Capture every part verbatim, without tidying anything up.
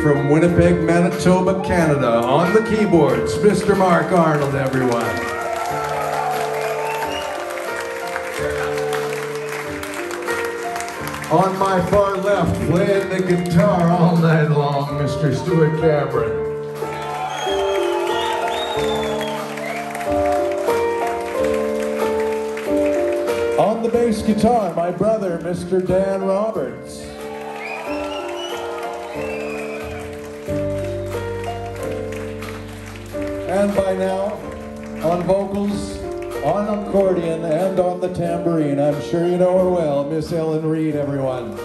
from Winnipeg, Manitoba, Canada. On the keyboards, Mister Mark Arnold, everyone. On my far left, playing the guitar all night long, Mister Stuart Cameron. On the bass guitar, my brother, Mister Dan Roberts. And by now, on vocals, on accordion, and on the tambourine, I'm sure you know her well, Miss Ellen Reed, everyone.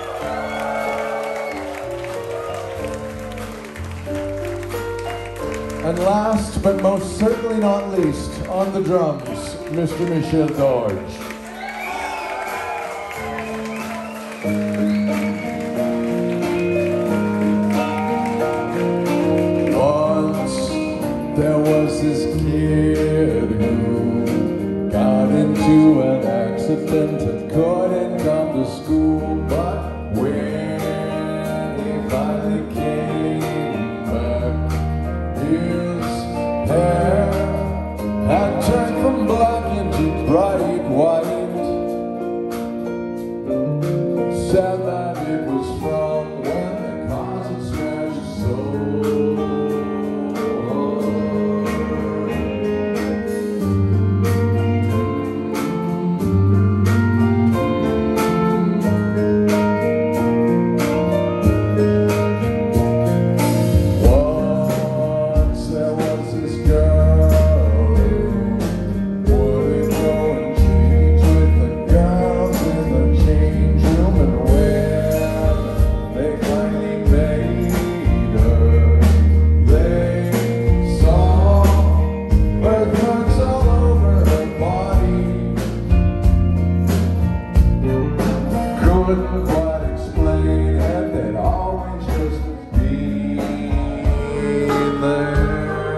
And last, but most certainly not least, on the drums, Mister Michel Gorge. There was this kid who got into an accident and couldn't come to school, but when he finally came back, his hair had turned from black into bright white. Said that it was from when the cars had smashed his soul. Couldn't quite explain it, they'd always just be there.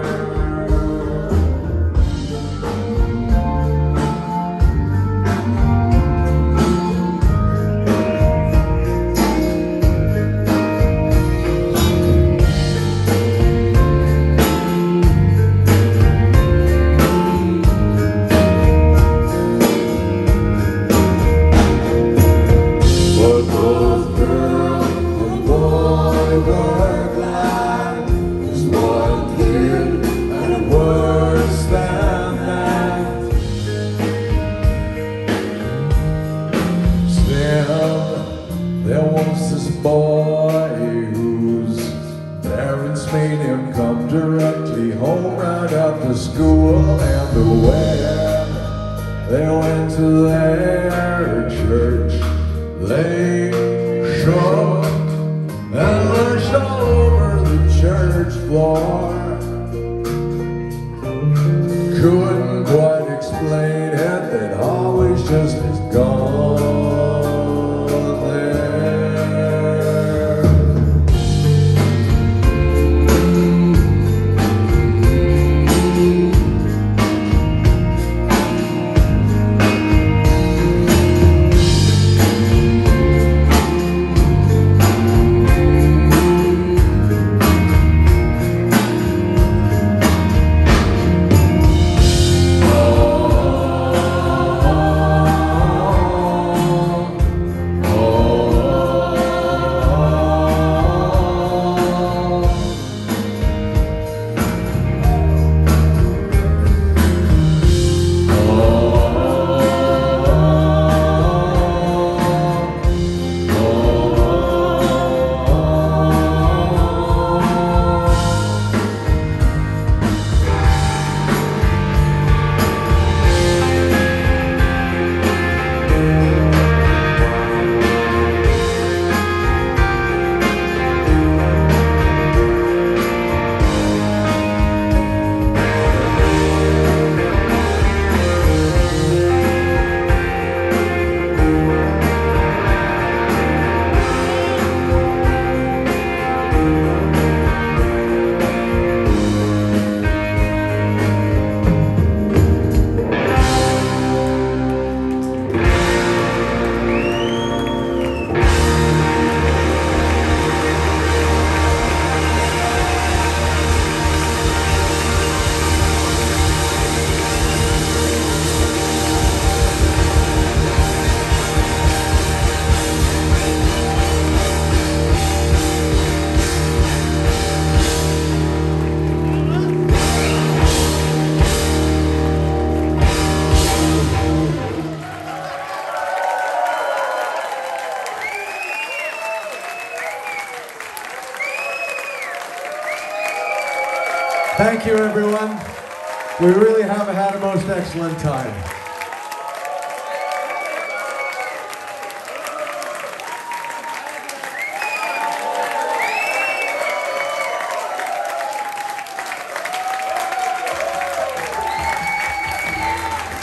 There was this boy whose parents made him come directly home right after school, and when they went to their church, they shook and lurched all over the church floor. Couldn't quite explain it, they'd always just gone. Thank you, everyone. We really have had a most excellent time.